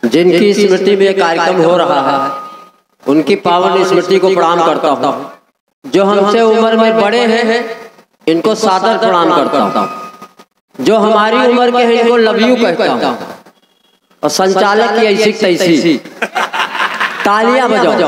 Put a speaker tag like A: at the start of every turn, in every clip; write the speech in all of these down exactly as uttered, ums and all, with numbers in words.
A: जिनकी स्मृति में कार्यक्रम हो रहा है उनकी पावन स्मृति को प्रणाम करता हूँ। जो हमसे उम्र में बड़े हैं इनको सादर प्रणाम करता हूँ। जो हमारी उम्र के हैं इनको लव यू कहता हूँ। और संचालक की ऐसी तैसी तालियां बजाओ।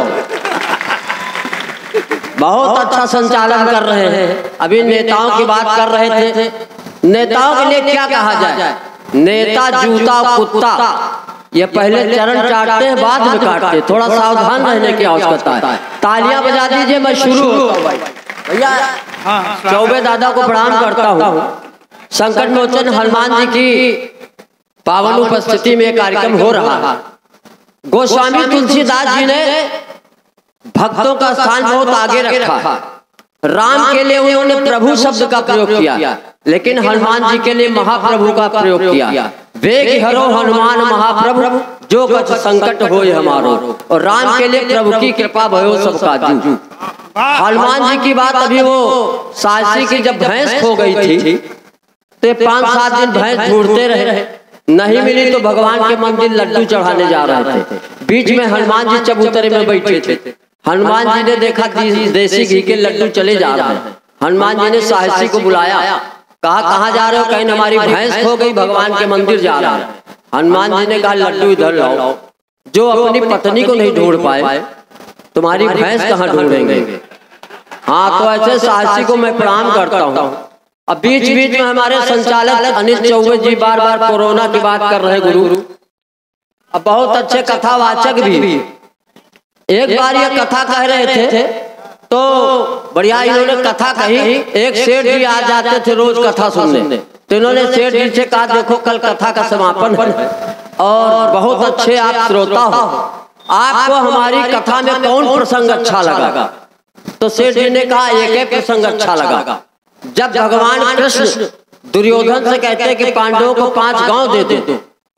A: बहुत अच्छा संचालन कर रहे हैं। अभी नेताओं की बात कर रहे थे। नेताओं के लिए क्या कहा जाए? नेता जूता कुत्ता, ये पहले चरण चाटते हैं बाद में काटते। थोड़ा सावधान रहने की आवश्यकता है। तालियां बजा दीजिए, मैं शुरू होता हूँ। भैया चौबे दादा को प्रणाम करता हूँ। संकट मोचन हनुमान जी की पावन उपस्थिति में कार्यक्रम हो रहा है। गोस्वामी तुलसीदास जी ने भक्तों का स्थान बहुत आगे रखा। राम के लिए उन्होंने प्रभु शब्द का प्रयोग किया, लेकिन हनुमान जी के लिए महाप्रभु का प्रयोग किया। वेग हरो हनुमान महाप्रभु, जो कछ संकट होए हमारो। और राम के लिए प्रभु की कृपा भयो सब काजू। हनुमान जी की बात, अभी वो साहसी की जब भैंस खो गई थी तो पांच सात दिन भैंस ढूंढते रहे, नहीं मिली तो भगवान के मंदिर लड्डू चढ़ाने जा रहे थे। बीच में हनुमान जी चबूतरे में बैठे थे। हनुमान जी ने देखा देसी घी के लड्डू चले जा रहे हैं। हनुमान जी ने साहसी को बुलाया, कहा कहाँ जा रहे हो? कहीं हमारी भैंस खो गई, भगवान के मंदिर जा रहा है। हनुमान जी ने कहा लड्डू इधर लाओ। जो अपनी पत्नी को नहीं ढूंढ पाए तुम्हारी भैंस कहाँ ढूंढेंगे? हाँ, तो ऐसे साहसी को मैं प्रणाम करता हूँ। अब बीच बीच में हमारे संचालक अनिल चौबे जी बार बार कोरोना की बात कर रहे गुरु। अब बहुत अच्छे कथावाचक भी एक बार ये कथा कह रहे थे तो बढ़िया इन्होंने कथा कही। एक सेठ जी आ जाते थे रोज कथा सुनने, तो इन्होंने सेठ जी से कहा देखो कल कथा का समापन है और बहुत अच्छे आप श्रोता हो, आपको हमारी कथा में कौन प्रसंग अच्छा लगा? तो सेठ जी ने कहा एक एक प्रसंग अच्छा लगा। जब भगवान कृष्ण दुर्योधन से कहते कि पांडवों को पांच गांव दे दो,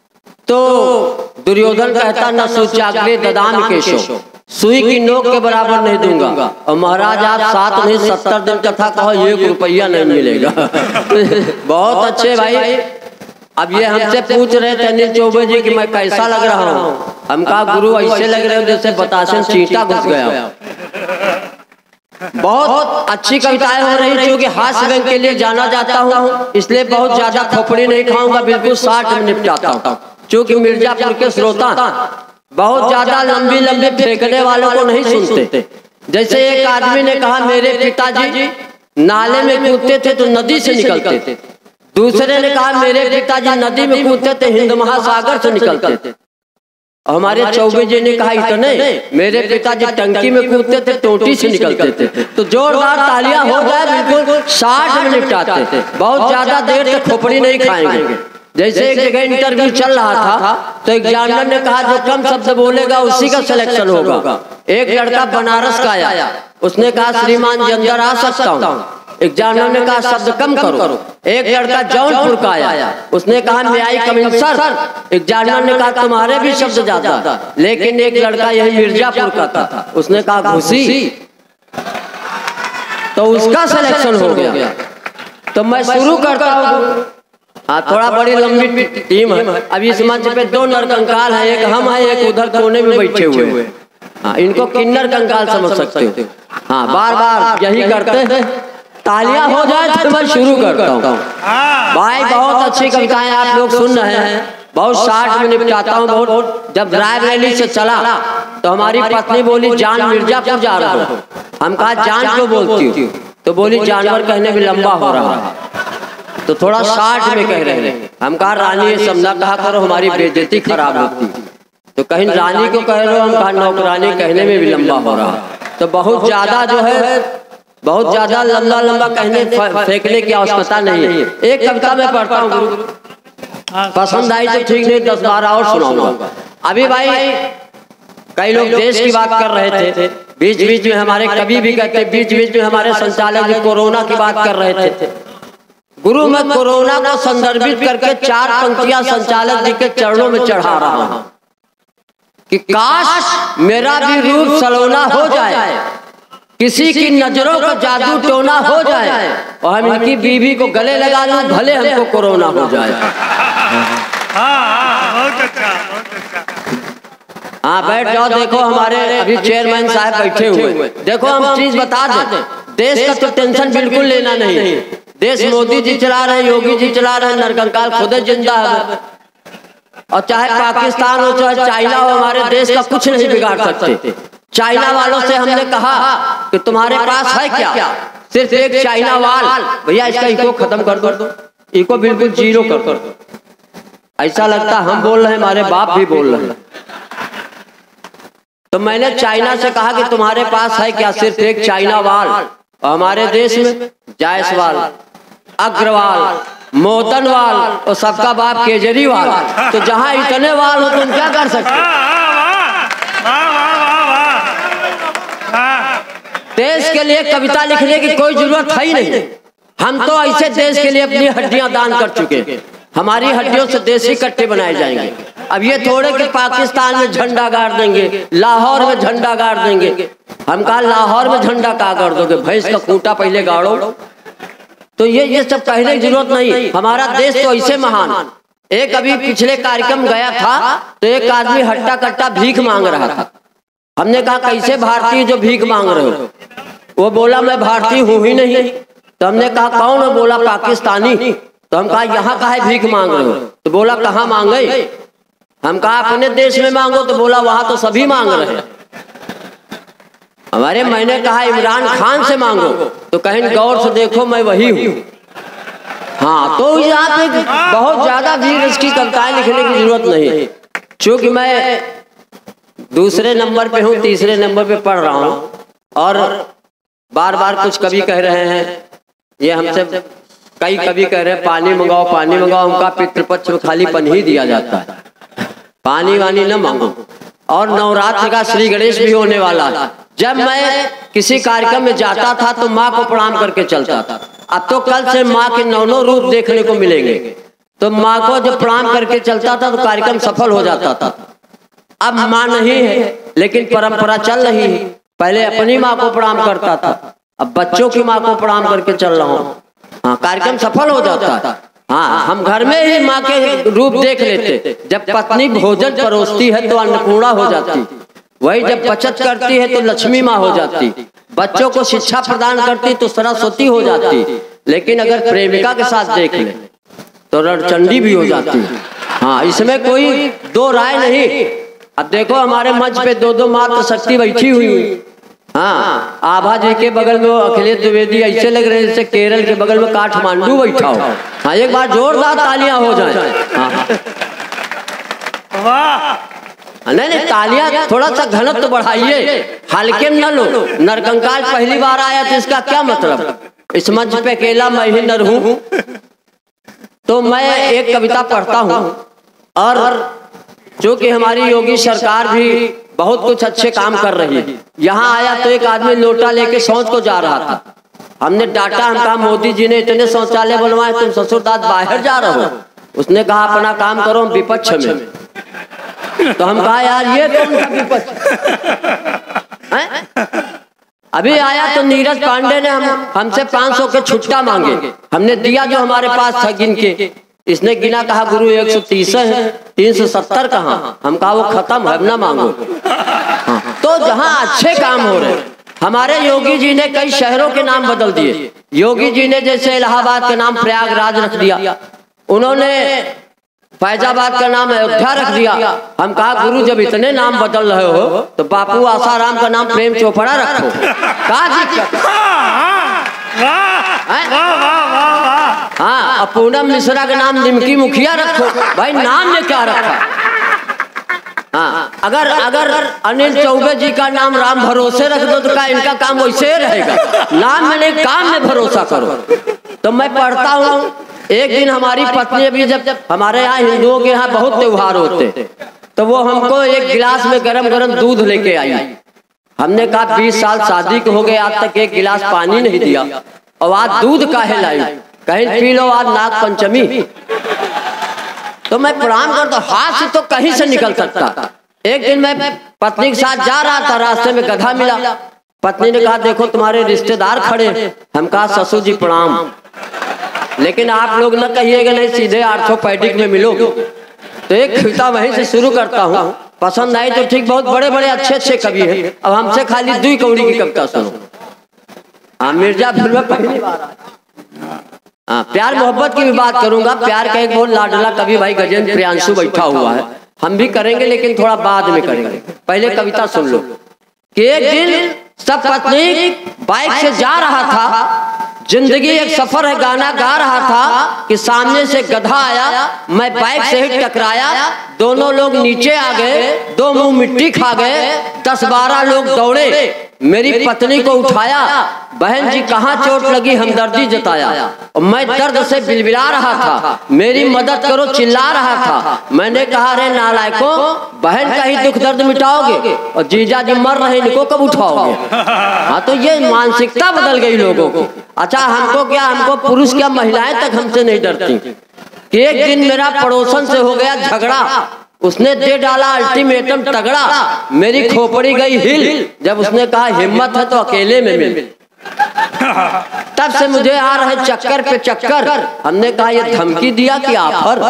A: तो दुर्योधन कहता न सुचाग्रे ददाम केशो, सुई की नोक के बराबर नहीं दूंगा। और महाराज आप सात नहीं सत्तर दिन कथा कहो, एक रुपया नहीं मिलेगा। बहुत अच्छे भाई। अब ये हमसे पूछ रहे थे अनिल चौबे जी कि मैं कैसा लग रहा हूँ। हम कहा गुरु ऐसे लग रहे हो जैसे बतासे चींटा घुस गया। बहुत अच्छी कविताएं हो रही, क्योंकि हास्य व्यंग के लिए जाना जाता हूँ, इसलिए बहुत ज्यादा खोपड़ी नहीं खाऊंगा, बिल्कुल साठ में निपटाता हूँ। क्योंकि मिर्जापुर के श्रोता बहुत ज्यादा लंबी लंबी फेंकने वालों को नहीं सुनते। जैसे एक आदमी ने कहा मेरे पिताजी नाले में कूदते थे तो नदी से निकलते थे। दूसरे ने कहा मेरे पिताजी नदी में कूदते थे हिंद महासागर से निकलते थे। हमारे चौबे जी ने कहा इतने, मेरे पिताजी टंकी में कूदते थे टोटी से निकलते थे। तो जोरदार तालियां हो जाए, बिल्कुल साठ में निपटाते थे। बहुत ज्यादा देर तक खोपड़ी नहीं खाएंगे। जैसे एक जगह इंटरव्यू चल रहा था तो एक एग्जामिनर ने कहा जो कम शब्द बोलेगा उसी का सिलेक्शन होगा। एक लड़का बनारस का आया, उसने कहा श्रीमान जी अंदर आ सकता हूँ। एग्जामिनर ने कहा शब्द कम करो। एक लड़का जौनपुर का आया, उसने कहा मैं आई कम इन सर। एग्जामिनर ने कहा तुम्हारे भी शब्द ज्यादा। लेकिन एक लड़का यही मिर्जापुर का था, उसने कहा घुसी, तो उसका सिलेक्शन हो गया। तो मैं शुरू करता हूँ। हाँ, थोड़ा बड़ी लंबी टीम है। अभी इस मंच पे दो नरकंकाल है, एक हम है, एक उधर कोने में बैठे हुए। हाँ, इनको किन्नर कंकाल समझ सकते हो। हाँ, बार बार यही करते हैं। तालियां हो जाए तो मैं शुरू करता हूँ। भाई बहुत अच्छी कविताएं आप लोग सुन रहे हैं। बहुत शार्ट में निपटाता हूँ। बहुत जब रायबरेली से चला तो हमारी पत्नी बोली जान मिर्जापुर जा रहा हो। हम कहा जान क्यों बोलती हूँ? तो बोली जानवर कहने में लंबा हो रहा है, तो थोड़ा शार्ट में कह रहे हैं। हम कहा रानी ये सब ना कहा करो, हमारी बेइज्जती खराब होती। तो कहीं रानी को कह रहे हो, हम कहा नौकरानी कहने में भी लंबा हो रहा। तो बहुत ज्यादा जो है, बहुत ज्यादा लंबा लंबा कहने फेंकने की आवश्यकता नहीं है। एक कविता में पढ़ता हूँ गुरु, पसंद आई तो ठीक, नहीं दस बारह और सुनाऊंगा। अभी भाई कई लोग देश की बात कर रहे थे, बीच बीच में हमारे कवि भी कहते, बीच बीच में हमारे संचालक कोरोना की बात कर रहे थे। गुरु मैं कोरोना को संदर्भित करके चार पंक्तियां संचालक जी के चरणों में चढ़ा रहा हूं कि काश मेरा भी रूप सलोना हो जाए, किसी की नजरों का जादू टोना हो जाए और हम इनकी बीवी को गले लगा लूं, भले हमको कोरोना हो जाए। हाँ बैठ जाओ। देखो हमारे अभी चेयरमैन साहब बैठे हुए। देखो हम चीज बता दें, देश का तो टेंशन बिल्कुल लेना नहीं। देश मोदी जी चला रहे हैं, योगी जी चला रहे हैं, नरकंकाल खुद जिंदा है। और चाहे पाकिस्तान हो चाहे चाइना हो, हमारे देश का कुछ नहीं बिगाड़ सकते। चाइना वालों से हमने कहा कि तुम्हारे पास है क्या, सिर्फ एक चाइना वाल, भैया इसका इको खत्म कर दो, इको बिल्कुल जीरो कर दो। ऐसा लगता हम बोल रहे हैं, हमारे बाप भी बोल रहे हैं। तो मैंने चाइना से कहा कि तुम्हारे पास है क्या, सिर्फ एक चाइना वाल। और हमारे देश में जायसवाल, अग्रवाल, मोदनवाल और सबका बाप केजरीवाल। तो जहां इतने वाल हो तुम क्या कर सकते। देश के लिए कविता लिखने की कोई जरूरत है ही नहीं। हम तो ऐसे देश के लिए अपनी हड्डियां दान कर चुके। हमारी हड्डियों से देसी कट्टे बनाए जाएंगे। अब ये थोड़े कि पाकिस्तान में झंडा गाड़ देंगे, लाहौर में झंडा गाड़ देंगे। हम कहा लाहौर में झंडा कहाँ गाड़ दोगे, भैंस का खूंटा पहले गाड़ो। तो ये ये सब कहने की जरूरत नहीं। हमारा देश तो ऐसे महान। एक अभी पिछले कार्यक्रम गया था तो एक आदमी हट्टा कट्टा भीख मांग रहा था। हमने कहा कैसे भारतीय जो भीख मांग रहे हो। वो बोला मैं भारतीय हूँ ही नहीं। तो हमने कहा कौन है, बोला पाकिस्तानी। तो हम कहा यहाँ काहे भीख मांग रहे हो। तो बोला कहाँ मांगे। हम कहा अपने देश में मांगो। तो बोला वहां तो सभी मांग रहे हैं हमारे। मैंने कहा इमरान खान से मांगो। तो कहीं गौर से देखो मैं वही हूँ। हाँ तो यहाँ पे बहुत ज्यादा भी इसकी कविताएं लिखने की जरूरत नहीं। चूंकि मैं दूसरे नंबर पे हूँ, तीसरे नंबर पे पढ़ रहा हूँ और बार बार कुछ कवि कह रहे हैं, ये हमसे कई कवि कह रहे हैं पानी मंगाओ पानी मंगाओ। हमका पितृपक्ष में खाली पानी ही दिया जाता है, पानी वानी न मांगो। और नवरात्र का श्री गणेश भी होने वाला। जब मैं किसी कार्यक्रम में जाता था तो माँ को प्रणाम करके चलता था। अब तो कल से माँ के नौ नौ रूप देखने को मिलेंगे। तो माँ को जब प्रणाम करके चलता था तो कार्यक्रम सफल हो जाता था। अब माँ नहीं है लेकिन परंपरा चल रही है। पहले अपनी माँ को प्रणाम करता था, अब बच्चों की माँ को प्रणाम करके चल रहा हूँ। हाँ कार्यक्रम सफल हो जाता है। हाँ हम घर में ही माँ के रूप देख लेते। जब पत्नी भोजन परोसती है तो अन्नपूर्णा हो जाती, वही जब बचत करती है तो लक्ष्मी माँ हो जाती, बच्चों को शिक्षा प्रदान करती तो सरस्वती हो जाती। लेकिन अगर प्रेमिका के साथ देख ले तो रणचंडी भी हो जाती। हाँ इसमें कोई दो राय नहीं। अब देखो हमारे मंच पे दो दो मात्र शक्ति बैठी हुई। हाँ आभा जी के बगल में अखिलेश द्विवेदी ऐसे लग रहे हैं जैसे केरल के बगल में काठमांडू बैठा हो। हाँ एक बार जोरदार तालियां हो जाए। हाँ नहीं नहीं तालियां थोड़ा सा घनत्व तो बढ़ाइए, हल्के में न लो। नरकंकाल पहली बार आया तो इसका क्या मतलब। इस मंच पे अकेला मैं ही नर हूँ। तो मैं एक कविता पढ़ता हूँ और चूंकि हमारी योगी सरकार भी बहुत कुछ अच्छे काम कर रही है। यहाँ आया तो एक आदमी लोटा लेके शौच को जा रहा था। हमने डांटा, हम कहा मोदी जी ने इतने शौचालय बनवाए तुम ससुरदास बाहर जा रहे हो। उसने कहा अपना काम करो हम विपक्ष में। तो हम कहा यार ये कौन सा विपक्ष। अभी आया तो नीरज पांडे ने हम हमसे पाँच सौ के छुट्टा मांगे। हमने दिया जो हमारे पास था गिन के। इसने गिना, कहा गुरु एक सौ तीस है, तीन सौ सत्तर कहाँ। हम कहा वो खत्म है ना मांगो। हाँ। तो जहाँ अच्छे काम हो रहे, हमारे योगी जी ने कई शहरों के नाम बदल दिए। योगी जी ने जैसे इलाहाबाद का नाम प्रयागराज रख दिया, उन्होंने फैजाबाद का नाम अयोध्या रख दिया। हम कहा गुरु जब इतने नाम बदल रहे हो तो बापू आसाराम का नाम प्रेम चोपड़ा रखो। कहा दिक्कत। हाँ पूनम मिश्रा का नाम निमकी मुखिया रखो। भाई नाम ने क्या रखा। हाँ अगर अगर अनिल चौबे जी का नाम राम भरोसे रख दो तो क्या इनका काम वैसे रहेगा। नाम में नहीं काम में भरोसा करो। तो मैं पढ़ता हूँ। एक दिन हमारी पत्नी, अभी जब जब हमारे यहाँ हिंदुओं के यहाँ बहुत त्योहार होते तो वो हमको एक गिलास में गरम गरम दूध लेके आई। हमने कहा बीस साल शादी के हो गए आज तक एक गिलास पानी नहीं दिया और आज दूध काहे लाई। कहीं पी लो आज नाग पंचमी। तो मैं प्रणाम करता, हाथ से तो कहीं से निकल सकता। एक दिन मैं पत्नी के साथ जा रहा था, रास्ते में गधा मिला। पत्नी ने कहा देखो तुम्हारे रिश्तेदार खड़े। हम कहा ससुर जी प्रणाम, लेकिन आप लोग न कहिएगा नहीं सीधे आर्थोपैडिक में मिलोगे। तो एक कविता वहीं से शुरू करता हूँ। पसंद आई तो ठीक, बहुत बड़े बड़े अच्छे अच्छे कवि हैं। अब हमसे खाली दुई कौड़ी की कविता सुनो। हाँ, मिर्जापुर में पहली बार हाँ, प्यार मोहब्बत की भी बात करूंगा। प्यार का एक बहुत लाडला कवि भाई गजेंद्र प्रियांशु बैठा हुआ है, हम भी करेंगे लेकिन थोड़ा बाद में करेंगे। पहले कविता सुन लो कि एक दिन सब पत्नी बाइक से जा रहा था, जिंदगी एक सफर है गाना गा रहा था कि सामने से गधा आया, मैं बाइक से ही टकराया, दोनों लोग नीचे आ गए, दो मुंह मिट्टी खा गए, दस बारह लोग दौड़े, मेरी पत्नी को उठाया, बहन जी कहाँ चोट लगी हमदर्दी जताया, और मैं दर्द से बिलबिला रहा था, मेरी मदद करो चिल्ला रहा था। मैंने कहा रे नालायकों, बहन का ही दुख दर्द मिटाओगे और जीजा जी मर रहे, इनको कब उठाओगे। हाँ, तो ये मानसिकता बदल गई लोगों की। अच्छा, हमको क्या, हमको पुरुष क्या महिलाएं तक हमसे नहीं डरती। कि एक दिन मेरा पड़ोसन से हो गया झगड़ा, उसने दे डाला अल्टीमेटम तगड़ा, मेरी खोपड़ी गई हिल, जब उसने कहा हिम्मत है तो अकेले में मिल। तब से मुझे आ रहे चक्कर पे चक्कर। हमने कहा ये धमकी दिया कि आफर,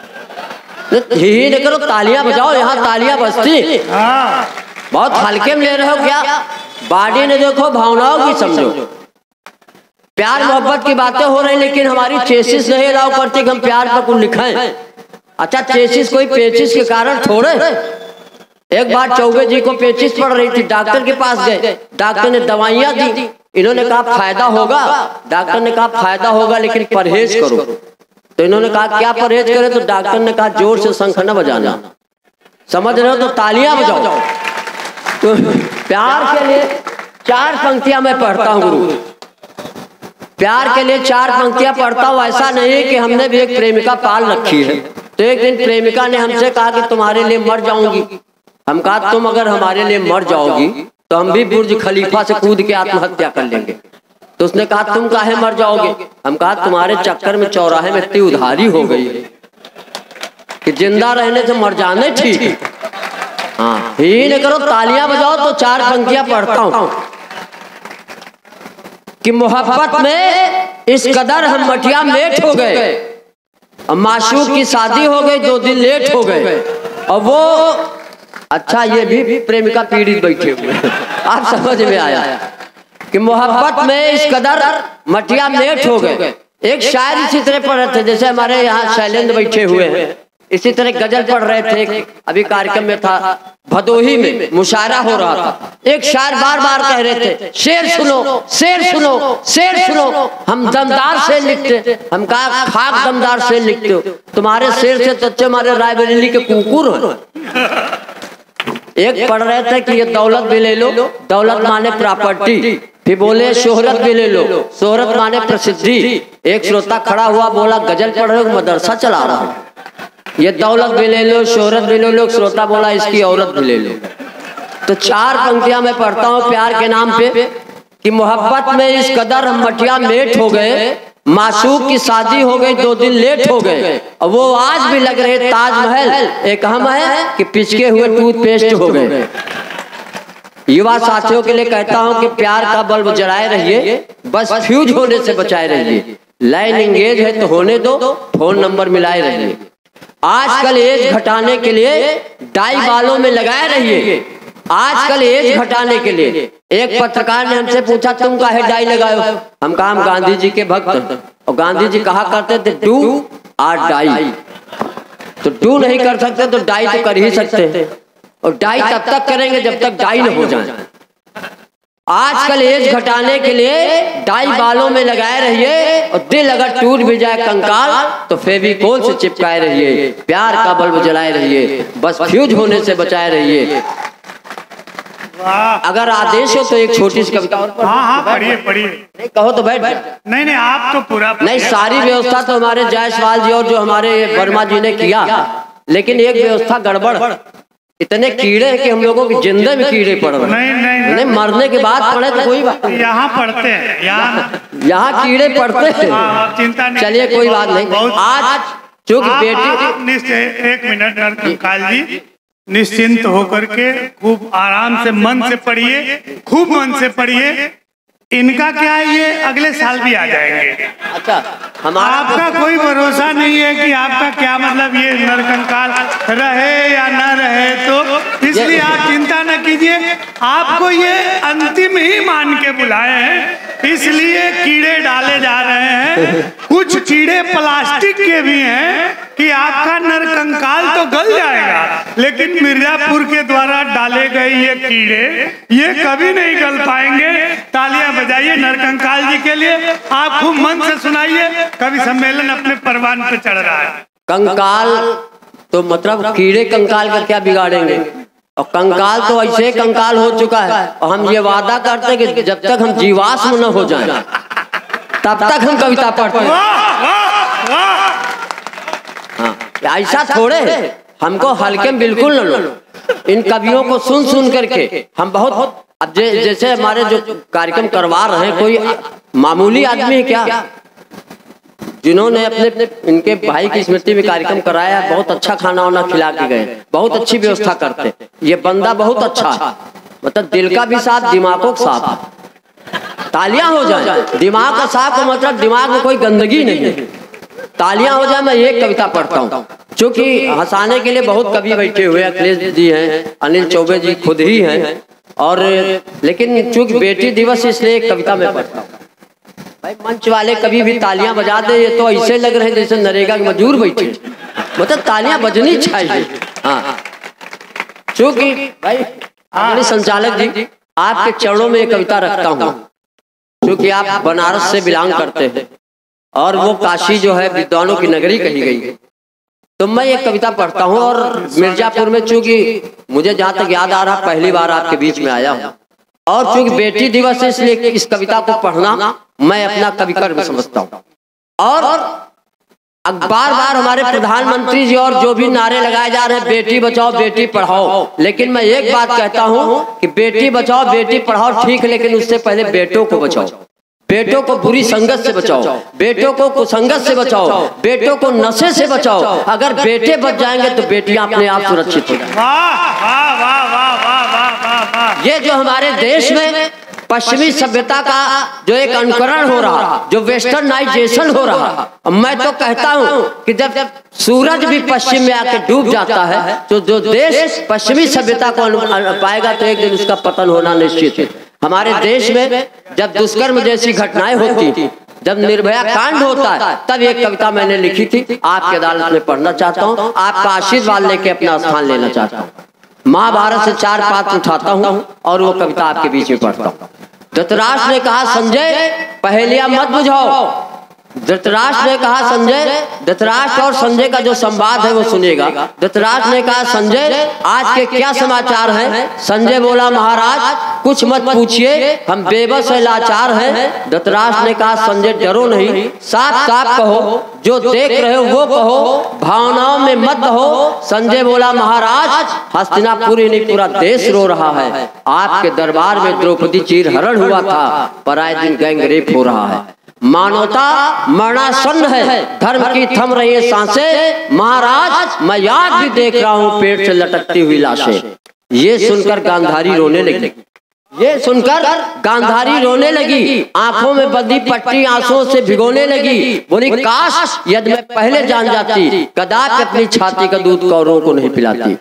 A: ही नहीं करो, तालियां बजाओ, यहाँ तालियां बजती, बहुत हल्के में ले रहे हो क्या। बॉडी ने देखो, भावनाओं की समझो। प्यार मोहब्बत की बातें हो रही, लेकिन हमारी चेसिस नहीं अलाउ करती कि हम प्यार पर कुछ लिखें। अच्छा, चेसिस कोई पेचिस के कारण थोड़े। एक बार चौबे जी को पेचिस पड़ रही थी, डॉक्टर के पास गए, डॉक्टर ने दवाइयां दी, इन्होंने कहा फायदा होगा, डॉक्टर ने कहा फायदा होगा लेकिन परहेज करो। तो इन्होंने कहा क्या परहेज करें, तो डॉक्टर ने कहा जोर से शंख न बजाना, समझ रहे हो, तो तालियां बजाओ। तो प्यार के लिए चार पंक्तियां मैं पढ़ता हूँ गुरु, प्यार के लिए चार पंक्तियां पढ़ता हूँ। ऐसा नहीं कि हमने भी एक प्रेमिका पाल रखी है। तो एक दिन प्रेमिका ने हमसे कहा कि तुम्हारे लिए मर जाऊंगी। हम कहा तुम अगर हमारे लिए मर जाओगी तो हम भी बुर्ज खलीफा से कूद के आत्महत्या कर लेंगे। तो उसने कहा तुम काहे मर जाओगे। हम कहा तुम्हारे चक्कर में चौराहे में इतनी उधारी हो गई है कि जिंदा रहने से मर जाने ठीक। हाँ, ही नहीं करो, तालियां बजाओ। तो चार पंक्तियां पढ़ता हूँ कि मोहब्बत में इस कदर हम मटिया मेट हो गए, माशूक की शादी हो गई, दो दिन लेट हो गए, और वो अच्छा ये भी प्रेमिका पीड़ित बैठे हुए आप समझ में आया कि मोहब्बत में इस कदर मटिया मेट हो गए। एक शायर इसी तरह पढ़ रहे थे, जैसे हमारे यहाँ शैलेंद्र बैठे हुए हैं, इसी तरह गजल पढ़ रहे थे। अभी कार्यक्रम में था, भदोही में मुशायरा हो रहा था। एक शायर बार बार कह रहे थे शेर सुनो, शेर सुनो, शेर सुनो, हम दमदार शेर लिखते। हम कहा खाक दमदार शेर लिखते हो, तुम्हारे शेर से तो अच्छे हमारे रायबरेली के कुकुर हो। एक पढ़ रहे थे कि ये दौलत भी ले लो, दौलत माने प्रॉपर्टी, फिर बोले शोहरत भी ले लो, शोहरत माने प्रसिद्धि। एक श्रोता खड़ा हुआ बोला गजल पढ़ रहे हो, मदरसा चला रहा हूँ, ये दौलत भी ले लो, शोहरत भी ले लो। श्रोता बोला इसकी औरत भी ले लो। तो चार पंक्तियां मैं पढ़ता हूँ प्यार के नाम पे कि मोहब्बत में इस कदर हम मटिया मेट हो गए, माशूक की शादी हो गई, दो दिन लेट हो गए, और वो आज भी लग रहे ताजमहल, एक हम है कि पिचके हुए टूथपेस्ट हो गए। युवा साथियों के लिए कहता हूं कि प्यार का बल्ब जलाए रहिए, बस फ्यूज होने से बचाए रहिए। लाइन इंगेज है तो होने दो, फोन नंबर मिलाए रहिए। आजकल एज घटाने के लिए डाई बालों में लगाए रहिए। आजकल एज घटाने के लिए एक पत्रकार ने हमसे पूछा तुम काहे डाई लगाए हो। हम कहा हम गांधी जी के भक्त हैं, और गांधी जी कहा करते थे डू आर डाई। तो डू नहीं कर सकते तो डाई तो कर ही सकते हैं, और डाई तब तक करेंगे जब तक डाई न हो जाए। आजकल एज घटाने के लिए डाई बालों में लगाए रहिए, और दिल अगर टूट भी जाए कंकाल तो फेविकोल से चिपकाए रहिए। प्यार का बल्ब जलाए रहिए, बस फ्यूज होने से बचाए रहिए। अगर आदेश हो तो एक छोटी सी कविता और
B: हाँ हाँ पढ़िए पढ़िए।
A: नहीं कहो तो बैठ।
B: नहीं नहीं आप तो पूरा
A: नहीं, सारी व्यवस्था तो हमारे जायसवाल जी और जो हमारे वर्मा जी ने किया, लेकिन एक व्यवस्था गड़बड़। इतने कीड़े हैं कि हम लोगों की जिंदगी में कीड़े पड़ रहे हैं।
B: नहीं, नहीं,
A: नहीं मरने के बाद पड़े तो कोई बात नहीं,
B: यहाँ पढ़ते हैं, यहाँ
A: यहाँ कीड़े पड़ते हैं।
B: आप चिंता नहीं,
A: चलिए कोई बात नहीं। आज चूंकि बेटी
B: एक मिनट कंकाल जी, निश्चिंत होकर के खूब आराम से मन से पढ़िए, खूब मन से पढ़िए। इनका क्या है, ये अगले साल भी आ जाएंगे।
A: अच्छा, हमारा
B: आपका कोई भरोसा नहीं है कि आपका क्या मतलब ये नरकंकाल रहे या न रहे, तो इसलिए आप चिंता न कीजिए। आपको ये अंतिम ही मान के बुलाए हैं, इसलिए कीड़े डाले जा रहे हैं। कुछ कीड़े प्लास्टिक के भी हैं कि आपका नरकंकाल तो गल जाएगा, लेकिन मिर्जापुर के द्वारा डाले गए ये कीड़े ये कभी नहीं गल पाएंगे। तालियां बजाइए नरकंकाल जी के लिए। आप खूब मन से सुनाइए, कवि सम्मेलन अपने परवान पे चढ़ रहा है।
A: कंकाल तो मतलब कीड़े कंकाल का क्या बिगाड़ेंगे, और कंकाल तो ऐसे कंकाल हो चुका है। और हम ये वादा करते हैं कि जब तक हम जीवाश्म न हो जाएं तब तक हम कविता पढ़ते हैं। हाँ, ऐसा थोड़े हमको हल्के में बिल्कुल न लो। इन कवियों को सुन सुन करके हम बहुत, अब जैसे हमारे जो कार्यक्रम करवा रहे हैं, कोई मामूली आदमी है क्या जिन्होंने अपने अपने इनके भाई की स्मृति में कार्यक्रम कराया, बहुत अच्छा खाना वाना खिला के गए, बहुत अच्छी व्यवस्था करते। ये बंदा बहुत अच्छा है, मतलब दिल का भी साफ, दिमाग का साफ। तालियां हो जाए, दिमाग का साफ का मतलब दिमाग में कोई गंदगी नहीं है। तालियां हो जाए। मैं एक कविता पढ़ता हूँ, चूंकि हंसाने के लिए बहुत कवि बैठे हुए, अखिलेश जी हैं, अनिल चौबे जी खुद ही हैं, और लेकिन चूंकि बेटी दिवस इसलिए एक कविता में पढ़ता हूँ। भाई मंच वाले कभी भी तालियां बजा दे, ये तो ऐसे लग रहे हैं जैसे नरेगा के मजदूर बैठे, मतलब तालियां बजनी चाहिए। हाँ, चूंकि भाई आदरणीय संचालक जी आपके चरणों में एक कविता रखता हूँ, क्योंकि आप बनारस से बिलोंग करते हैं और वो काशी जो है विद्वानों की नगरी कही गई है। तो मैं एक कविता पढ़ता हूँ, और मिर्जापुर में चूंकि मुझे जहाँ तक याद आ रहा पहली बार आपके बीच में आया हूँ, और चूंकि बेटी दिवस है इसलिए इस कविता को पढ़ना मैं अपना कवि कर्म समझता हूँ। और बार बार हमारे प्रधानमंत्री जी और जो भी नारे लगाए जा रहे हैं, बेटी बचाओ बेटी पढ़ाओ, लेकिन मैं एक बात कहता हूँ कि बेटी बचाओ बेटी पढ़ाओ ठीक है, लेकिन उससे पहले बेटों को बचाओ। बेटों को बुरी संगत से बचाओ, बेटों को कुसंगत से बचाओ, बेटों को नशे से बचाओ। अगर बेटे बच जाएंगे तो बेटियां अपने आप सुरक्षित हो जाएंगी। ये जो हमारे देश में पश्चिमी सभ्यता का जो एक अनुकरण हो रहा, जो वेस्टर्नाइजेशन हो रहा, मैं तो कहता हूँ कि जब सूरज भी पश्चिम में आके डूब जाता है तो जो देश पश्चिमी सभ्यता को पाएगा तो एक दिन उसका पतन होना निश्चित है। हमारे देश में जब दुष्कर्म जैसी घटनाएं होती, जब निर्भया कांड होता है, तब एक कविता मैंने लिखी थी, आपकी अदालत में पढ़ना चाहता हूँ, आपका आशीर्वाद लेके अपना स्थान लेना चाहता हूँ। महाभारत से चार पात्र उठाता हूँ और वो कविता आपके बीच में पढ़ता हूँ। धृतराष्ट्र ने कहा संजय पहेलियां मत बुझाओ। धृतराष्ट्र ने कहा संजय, धृतराष्ट्र और संजय का जो संवाद है वो सुनिएगा। धृतराष्ट्र ने कहा संजय आज के क्या समाचार हैं? संजय बोला महाराज कुछ मत पूछिए, हम बेबस है लाचार हैं। धृतराष्ट्र ने कहा संजय डरो नहीं, साफ साफ कहो, जो देख रहे हो वो कहो, भावनाओं में मत बहो। संजय बोला महाराज हस्तिनापुर ही नहीं पूरा देश रो रहा है, आपके दरबार में द्रौपदी चीर हरण हुआ था, पर आए दिन गैंग रेप हो रहा है। मानवता मरणासन्न है, धर्म की थम रही है सांसें, महाराज मैं याद भी देख रहा हूँ पेट से लटकती हुई लाशें। ये सुनकर गांधारी रोने लगी, ये सुनकर गांधारी रोने लगी, आंखों में बंधी पट्टी आंसुओं से भिगोने लगी। बोली काश यदि मैं पहले जान जाती, कदापि अपनी छाती का दूध कौरों को नहीं पिलाती।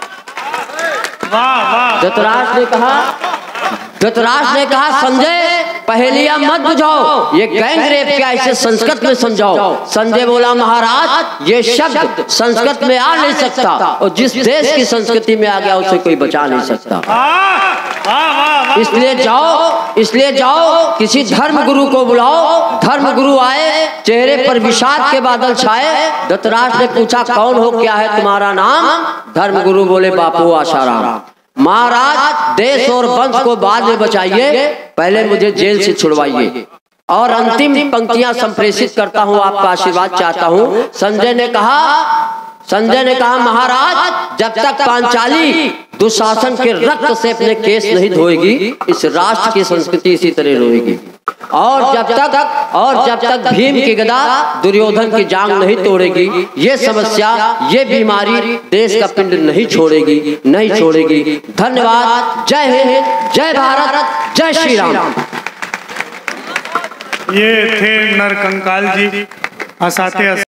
A: धृतराष्ट्र ने कहा धृतराष्ट्र ने कहा संजय पहेलियां मत बुझाओ, ये गैंग रेप क्या इसे संस्कृत में समझाओ। संजय बोला महाराज ये शब्द संस्कृत में आ नहीं सकता, और जिस देश की संस्कृति में आ गया उसे कोई बचा नहीं सकता। इसलिए जाओ इसलिए जाओ किसी धर्म गुरु को बुलाओ। धर्म गुरु आए, चेहरे पर विषाद के बादल छाए। धृतराष्ट्र ने पूछा कौन हो, क्या है तुम्हारा नाम? धर्म गुरु बोले बापू आशाराम। महाराज देश और वंश को बाद में बचाइए, पहले मुझे जेल से छुड़वाइए। और अंतिम पंक्तियां संप्रेषित करता हूं, आपका आशीर्वाद चाहता हूं। संजय ने कहा संजय ने कहा महाराज जब तक पांचाली दुशासन के रक्त से अपने केस नहीं धोएगी, इस राष्ट्र की संस्कृति इसी तरह रोएगी। और जब तक और जब तक भीम की गदा दुर्योधन की जांग नहीं तोड़ेगी, ये समस्या ये बीमारी देश का पिंड नहीं छोड़ेगी नहीं छोड़ेगी। धन्यवाद। जय हिंद, जय भारत, जय श्री राम।
B: ये थे नरकंकाल जी हंसाते